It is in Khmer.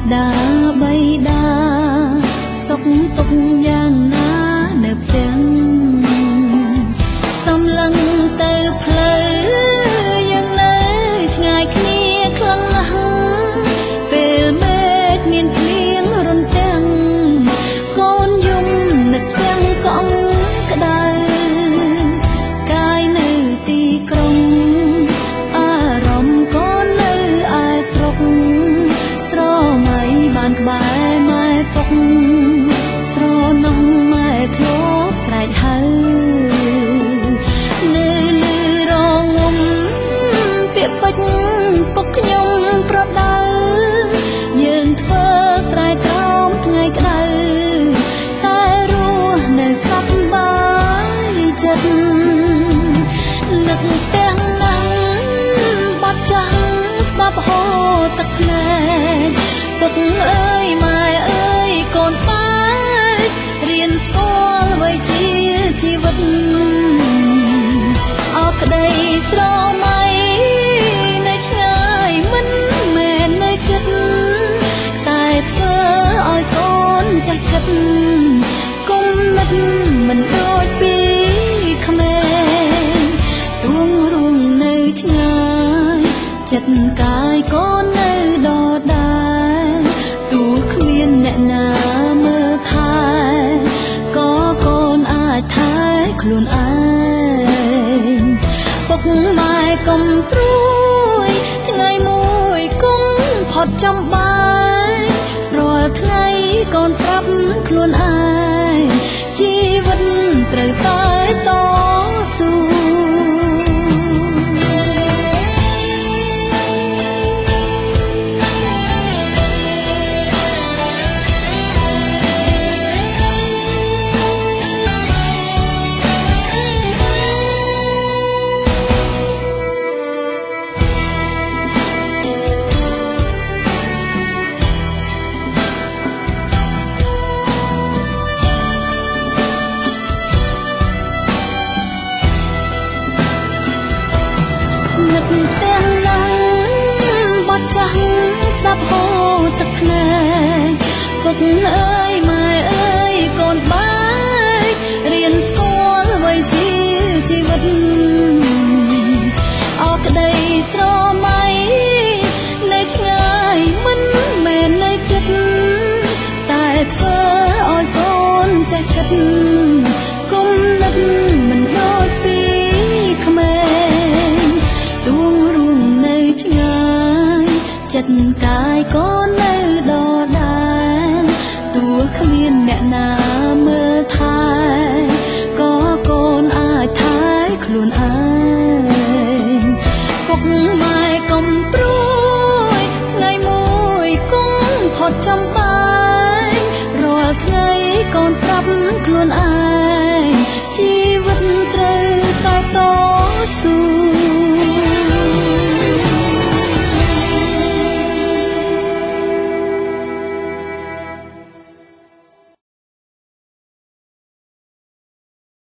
ដាបីដាសុខទុកយ៉ាងណានៅផ្ទះសំឡឹងទៅផ្លូវយើងនៅឆ្ងាយគ្នាខ្លាំងណាស់ពេលមេឃមានភ្លៀងរន្ទាំងកូនយំនឹកទាំងកង់ក្តៅកាយនៅទីក្រុងអារម្មណ៍កូននៅឯស្រុកស្រមៃបានក្បែរម៉ែពុកស្រនំម៉ែធ្លាប់ស្រែកហៅនៅលើរងំពាក្យពេចន៍ពុកខ្ញុំប្រដៅយើងធ្វើស្រែក្រោមថ្ងៃក្តៅតែរស់នៅសប្បាយចិត្តនឹកទាំងណាស់បាត់ចាស់ស្ដាប់ហូរទឹកភ្នែកពុកអើយម៉ែអើយកូនបែករៀនស្គាល់អ្វីជាជីវិតអរក្តីស្រមៃនៅឆ្ងាយមិនមែននៅចិត្តតែធ្វើឲ្យកូនចេះគិតគុំនិតមិនដូចពីក្មេងទួងរួមនៅឆ្ងាយចិត្តកាយកូននៅដដែលទោះគ្មានអ្នកណាមើលថែក៏កូនអាចថែខ្លួនឯងពុកម៉ែកុំព្រួយថ្ងៃមួយគុំផុតចំបាយរាល់ថ្ងៃកូនប្រាប់ខ្លួនឯងជីវិតត្រូវតែតស៊ូនឹកទាំងណាស់បាត់ចាស់ស្ដាប់ហូរទឹកភ្នែកពុកអើយម៉ែអើយកូនបែករៀនស្គាល់អ្វីជាជីវិតអរក្តីស្រមៃនៅឆ្ងាយមិនមែននៅចិត្តតែធ្វើឲ្យកូនចេះគិតគុំនិតមិនដូចពីក្មេងទួងរួមនៅឆ្ងាយចិត្តកាយកូននៅដដែលទោះគ្មានអ្នកណាមើលថែក៏កូនអាចថែខ្លួនឯងពុកម៉ែកុំព្រួយថ្ងៃមួយគុំផុតចំបាយរាល់ថ្ងៃកូនប្រាប់ខ្លួនឯងជីវិត